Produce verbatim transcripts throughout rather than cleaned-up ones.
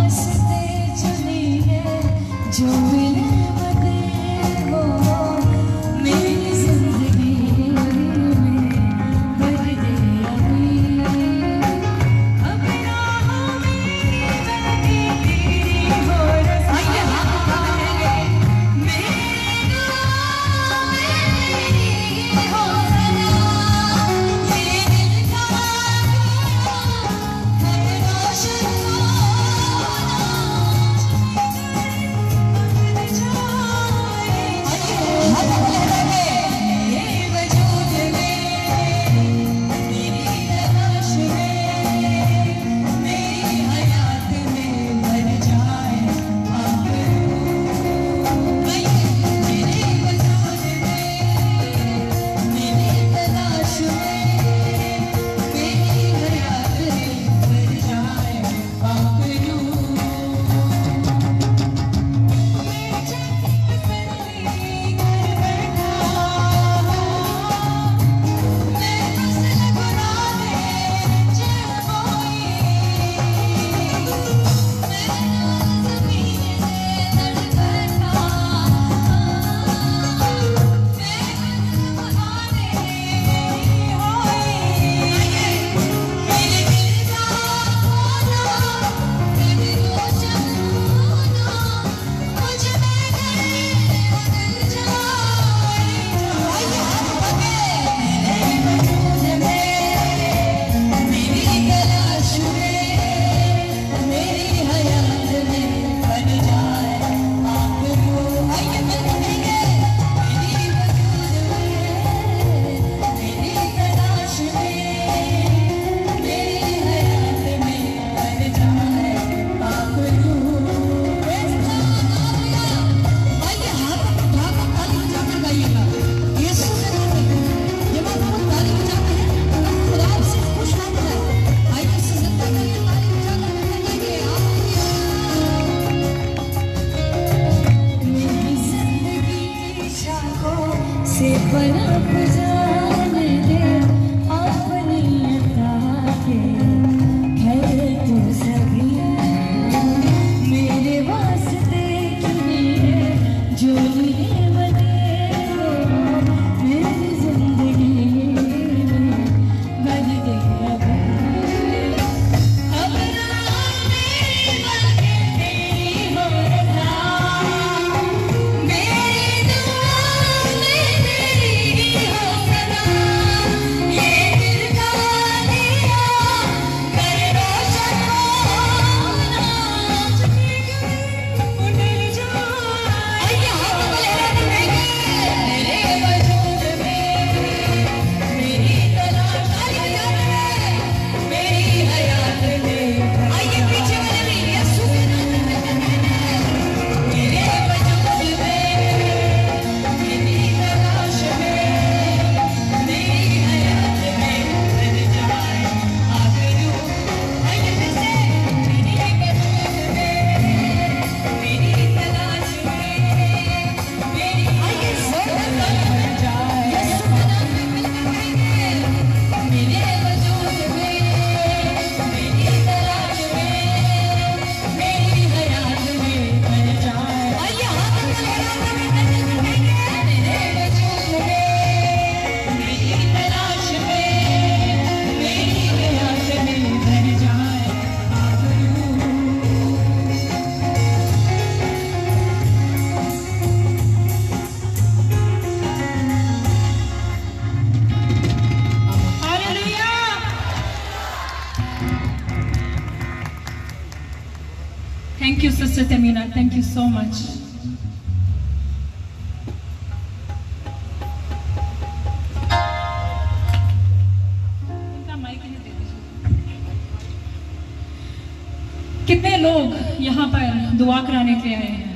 वास्ते चुनी है जो मिले बदे वो मेरी जिंदगी में भर दे अभी। अब राहों में बहती तेरी हो रज़ा मेरे दुआ में तेरी हो सदा। ये दिल का है रोशन से बर्फ जाने दे अपनी अता के खैर तू सभी मेरे वास्ते चुनी है जो मिले बदे वो मेरी जिंदगी में भर दे अभी। अब राहों में बहती तेरी हो रज़ा मेरी दुआ में तेरी हो सदा। ये दिल का दिया कर रोशन होना उतर जाए मेरे वजूद में मेरी तलाश में मेरी हयात में आइए पीछे वाले भी यीशु के नाम में मेरे वजूद में मेरी तलाश में मेरी हयात में बन जाए आखिर आइए फिर से मेरे वजूद में मेरी तलाश में मेरी आइए सब बन जाए यीशु के नाम में मिलकर कहेंगे मेरे वजूद में मेरी तलाश में मेरी हयात में बन जाए। आइए हाथ लहराते हुए मिलकर कहेंगे मेरे वजूद में मेरी तलाश में मेरी हयात में बन जाए hallelujah. Thank you, Sister Tehmina. Thank you so much. इनका माइक इन्हें दे दीजिए। कितने लोग यहाँ पर दुआ कराने के लिए आए हैं?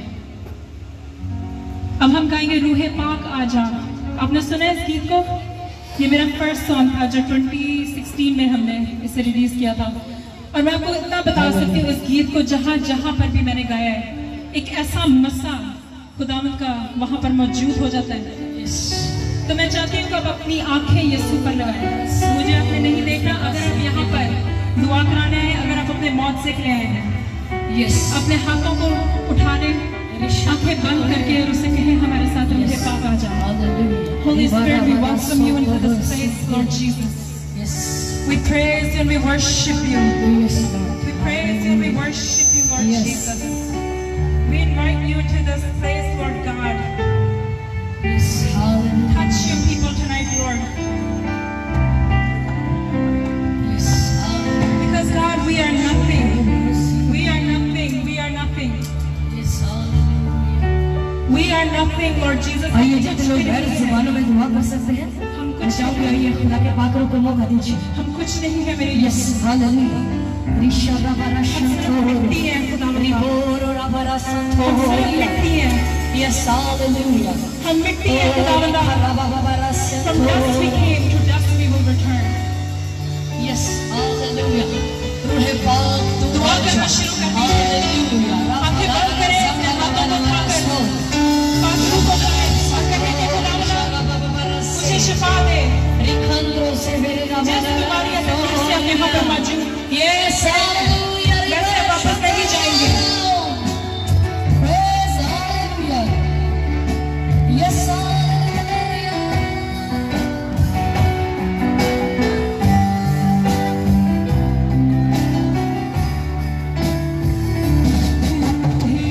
अब हम गाएंगे रूहे पाक आजा। आपने सुना है इस गीत को? ये मेरा फर्स्ट सॉन्ग था जो ट्वेंटी सिक्सटीन में हमने इसे रिलीज किया था। और मैं आपको इतना बता सकती हूँ इस गीत को जहाँ जहाँ पर भी मैंने गाया है एक ऐसा मसा खुदावंद का वहाँ पर मौजूद हो जाता है। तो मैं चाहती हूँ कि आप अपनी आंखें यीशु पर लगाएं। मुझे आपने नहीं देखना, अगर आप यहाँ पर दुआ कराने आए, अगर आप अपने मौत से ले आए हैं Yes. अपने हाथों को उठा ले, आंखें बंद करके और उसे कहे हमारे साथ रूह पाक आ जा। Holy Spirit, we welcome you into this place, Lord Jesus. Yes. We praise you and we worship you. Yes, Lord. We praise you and we worship you, Lord Yes. Jesus. We invite you into this place, Lord God. Yes. Hallelujah. Touch your people tonight, Lord. Yes. Hallelujah. Because God, we are nothing. We are nothing. We are nothing. Yes. Hallelujah. We are nothing, Lord Jesus. आइए जितने लोग गैर जुबानों में दुआ कर सकते हैं, हम कुछ चाहोगे आइए खुदा के पाकरों को मौका दीजिए। हम कुछ नहीं है मेरे Yes. Hallelujah. रिशा रबरा शंतो मिट्टी है खुदा रिबोरो रबरा संतो हम सिर्फ मिट्टी है। Yes. Hallelujah. हम मिट्टी है खुदा रबरा रबरा From dust we संतो came, to dust we will return. Yes. Hallelujah. रूह पाक दुआ करना शुरू कर दीजिए। Hallelujah. आंखें बंद करें, अपने हाथों को उठाकर पाखों को लगाएं और कहें कि खुदावंदा मुझे शिफा दे। रिखंद्रो से मेरे नाम जिस बीमारी या तकलीफ से आप यहाँ पर मौजूद Yes. Hallelujah. वैसे वापस नहीं जाएंगे। Praise Hallelujah. Yes. Hallelujah. He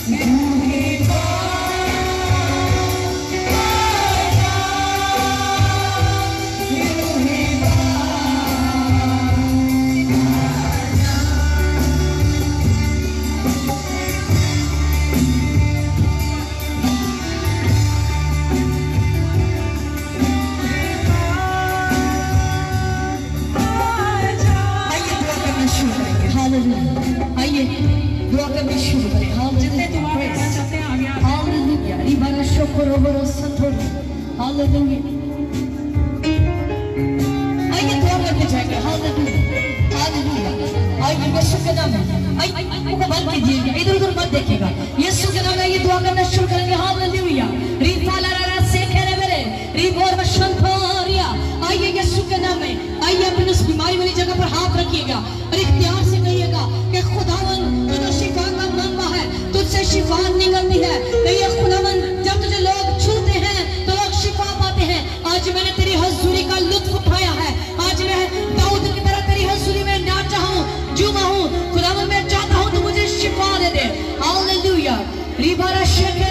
आइए दुआ करना शुरू करें। जितने दुआ करना चाहते हैं आगे आगे। हालेलुया रिबारा शोकरो बरो सतो हालेलुया। आइए दुआ करने जाएंगे। Hallelujah hallelujah. आइए यीशु के नाम में आइए मुझे बंद कीजिएगा, इधर उधर मत देखिएगा। यीशु के नाम में ये दुआ करना शुरू करेंगे। हालेलुया रिफाला रा से खेरे मेरे रिबोर वशंतोरिया। आइए यीशु के नाम में आइए अपनी उस बीमारी वाली जगह पर हाथ रखिएगा और इख्तियार से कहिएगा कि खुदावन तुझे शिफा का मांगा है, तुझसे शिफा निकलती है। कहिए खुदावन जब तुझे लोग छूते हैं तो लोग शिफा पाते हैं। आज मैंने तेरी हजूरी का लुत्फ उठाया है। आज मैं दाऊद की तरह तेरी हजूरी में नाचा हूँ, झूमा हूँ। खुदावन मैं चाहता हूँ तू मुझे शिफा दे दे। हालेलुया रिबारा शेख